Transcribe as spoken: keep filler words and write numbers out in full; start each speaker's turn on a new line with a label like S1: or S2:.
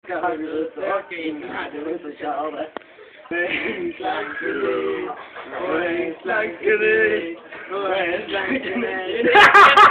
S1: Skal vi ut og knære ut og kjale? En slankenytt, og en slankenytt, og en slankenytt.